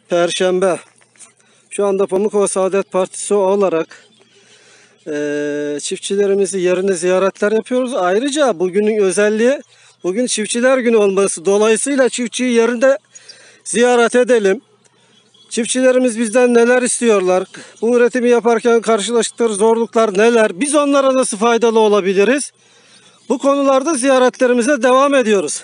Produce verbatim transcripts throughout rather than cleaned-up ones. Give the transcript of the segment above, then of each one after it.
Perşembe. Şu anda Pamukova Saadet Partisi olarak e, çiftçilerimizi yerine ziyaretler yapıyoruz. Ayrıca bugünün özelliği, bugün Çiftçiler Günü olması dolayısıyla çiftçiyi yerinde ziyaret edelim. Çiftçilerimiz bizden neler istiyorlar? Bu üretimi yaparken karşılaştıkları zorluklar neler? Biz onlara nasıl faydalı olabiliriz? Bu konularda ziyaretlerimize devam ediyoruz.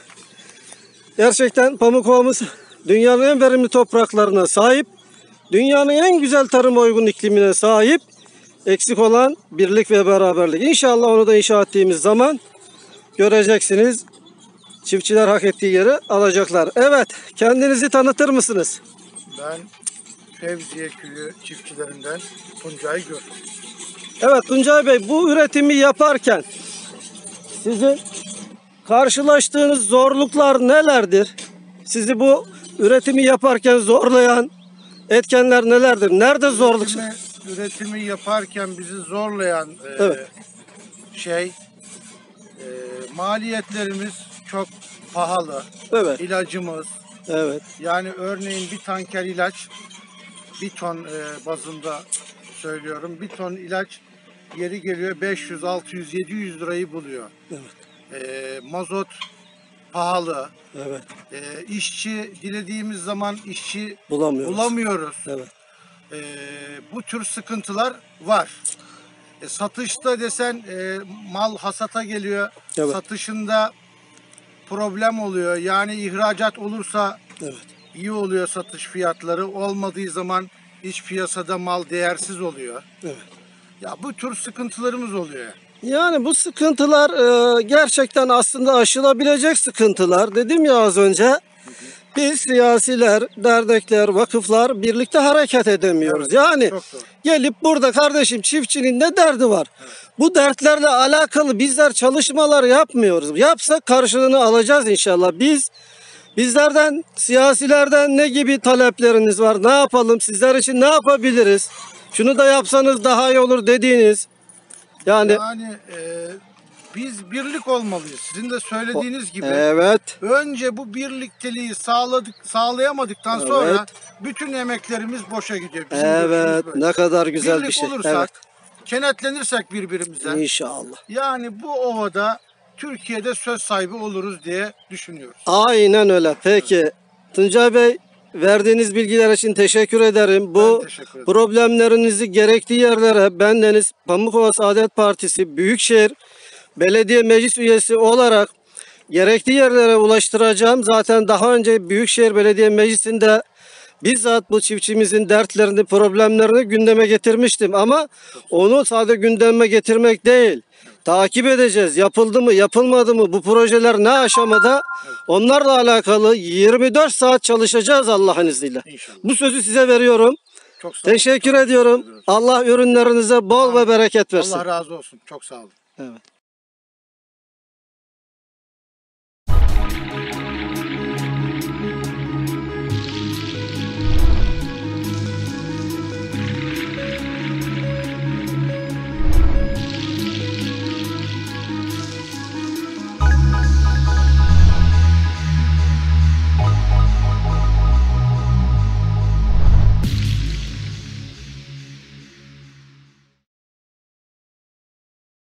Gerçekten Pamukova'mız dünyanın en verimli topraklarına sahip, dünyanın en güzel tarıma uygun iklimine sahip. Eksik olan birlik ve beraberlik. İnşallah onu da inşa ettiğimiz zaman göreceksiniz. Çiftçiler hak ettiği yeri alacaklar. Evet, kendinizi tanıtır mısınız? Ben Fevziye Köyü çiftçilerinden Tuncay Gür. Evet Tuncay Bey, bu üretimi yaparken sizin karşılaştığınız zorluklar nelerdir? Sizi bu üretimi yaparken zorlayan etkenler nelerdir? Nerede zorluk? Üretimi, üretimi yaparken bizi zorlayan e, Evet. şey e, maliyetlerimiz çok pahalı. Evet. İlacımız, Evet. yani örneğin bir tanker ilaç, bir ton e, bazında söylüyorum, bir ton ilaç yeri geliyor beş yüz, altı yüz, yedi yüz lirayı buluyor. Evet. E, mazot pahalı. Evet. E, işçi dilediğimiz zaman işçi Bulamıyoruz. bulamıyoruz. Evet. E, bu tür sıkıntılar var. E, satışta desen e, mal hasata geliyor. Evet. Satışında problem oluyor. Yani ihracat olursa Evet. iyi oluyor satış fiyatları. Olmadığı zaman iç piyasada mal değersiz oluyor. Evet. Ya bu tür sıkıntılarımız oluyor. Yani bu sıkıntılar e, gerçekten aslında aşılabilecek sıkıntılar. Dedim ya az önce. Biz siyasiler, dernekler, vakıflar birlikte hareket edemiyoruz. Evet, yani çok doğru. gelip burada kardeşim çiftçinin ne derdi var? Evet. Bu dertlerle alakalı bizler çalışmalar yapmıyoruz. Yapsak karşılığını alacağız inşallah. Biz bizlerden, siyasilerden ne gibi talepleriniz var? Ne yapalım? Sizler için ne yapabiliriz? Şunu da yapsanız daha iyi olur dediğiniz. Yani, Yani e, biz birlik olmalıyız. Sizin de söylediğiniz gibi. evet. Önce bu birlikteliği sağladık, sağlayamadıktan Evet. sonra bütün emeklerimiz boşa gidiyor. Bizim Evet. Ne kadar güzel birlik bir şey. olursak, Evet. kenetlenirsek birbirimize. İnşallah. Yani bu ovada Türkiye'de söz sahibi oluruz diye düşünüyoruz. Aynen öyle. Peki Tuncay Bey, verdiğiniz bilgiler için teşekkür ederim. Bu teşekkür ederim. problemlerinizi gerektiği yerlere bendeniz Pamukova Saadet Partisi Büyükşehir Belediye Meclis Üyesi olarak gerektiği yerlere ulaştıracağım. Zaten daha önce Büyükşehir Belediye Meclisi'nde bizzat bu çiftçimizin dertlerini, problemlerini gündeme getirmiştim. Ama onu sadece gündeme getirmek değil. Takip edeceğiz. Yapıldı mı, yapılmadı mı? Bu projeler ne aşamada? Onlarla alakalı yirmi dört saat çalışacağız Allah'ın izniyle. İnşallah. Bu sözü size veriyorum. Çok sağ olun. Teşekkür ediyorum. Allah ürünlerinize bol ve bereket versin. Allah razı olsun. Çok sağ olun. Evet.